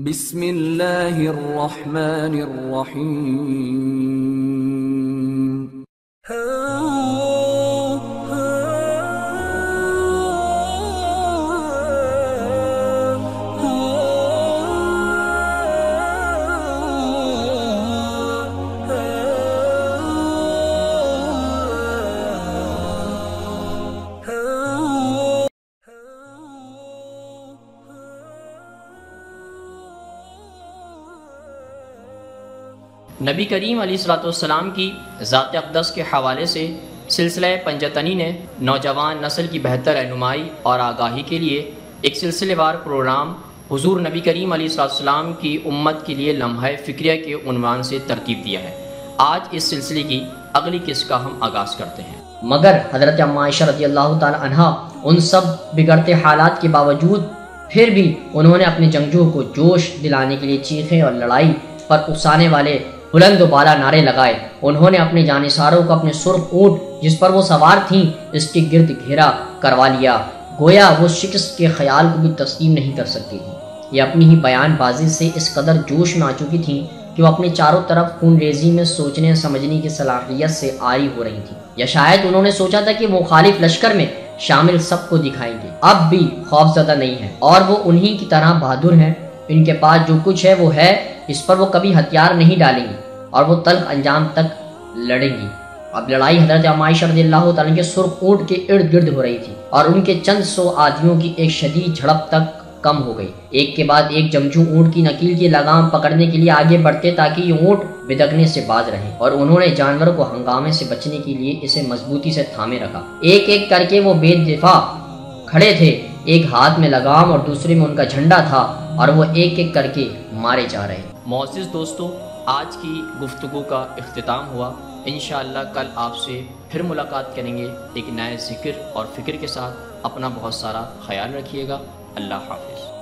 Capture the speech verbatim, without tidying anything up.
بسم اللہ الرحمن الرحیم۔ نبی کریم علیہ الصلوۃ والسلام کی ذات اقدس کے حوالے سے سلسلہ پنجتنی نے نوجوان نسل کی بہتر رہنمائی اور آگاہی کے لیے ایک سلسلے وار پروگرام حضور نبی کریم علیہ الصلوۃ والسلام کی امت کے لیے لمحہ فکریہ کے عنوان سے ترتیب دیا ہے۔ آج اس سلسلے کی اگلی قسط کا ہم آغاز کرتے ہیں۔ مگر حضرت ام عائشہ رضی اللہ تعالی عنہا ان سب بگڑتے حالات کے باوجود پھر بھی انہوں نے اپنے جنگجوؤں کو جوش دلانے کے لیے چیخیں اور لڑائی پر اکسانے والے بلند و بالا نعرے لگائے۔ انہوں نے اپنے جانثاروں کو اپنے سرخ اونٹ جس پر وہ سوار تھیں اس کے گرد گھیرا کروا لیا، گویا وہ شکست کے خیال کو بھی تسلیم نہیں کر سکتی تھی۔ یہ اپنی ہی بیان بازی سے اس قدر جوش میں آ چکی تھیں کہ وہ اپنے چاروں طرف خون ریزی میں سوچنے سمجھنے کی صلاحیت سے عاری ہو رہی تھیں، یا شاید انہوں نے سوچا تھا کہ مخالف لشکر میں شامل سب کو دکھائیں گے اب بھی خوف زدہ نہیں ہے اور وہ انہی کی طرح بہادر ہیں۔ ان کے پاس جو کچھ ہے وہ ہے، اس پر وہ کبھی ہتھیار نہیں ڈالیں گی اور وہ تلخ انجام تک لڑیں گی۔ اب لڑائی حضرت ام عائشہ رضی اللہ تعالیٰ کے سرخ اونٹ کے ارد گرد ہو رہی تھی اور ان کے چند سو آدمیوں کی ایک شدید جھڑپ تک کم ہو گئی۔ ایک کے بعد ایک جنگجو اونٹ کی نکیل کی لگام پکڑنے کے لیے آگے بڑھتے تاکہ یہ اونٹ بدکنے سے باز رہے، اور انہوں نے جانور کو ہنگامے سے بچنے کے لیے اسے مضبوطی سے تھامے رکھا۔ ایک ایک کر کے وہ بے دفاع کھڑے تھے، ایک ہاتھ میں لگام اور دوسرے میں ان کا جھنڈا تھا، اور وہ ایک ایک کر کے مارے جا رہے۔ معزز دوستو، آج کی گفتگو کا اختتام ہوا۔ انشاءاللہ کل آپ سے پھر ملاقات کریں گے ایک نئے ذکر اور فکر کے ساتھ۔ اپنا بہت سارا خیال رکھیے گا۔ اللہ حافظ۔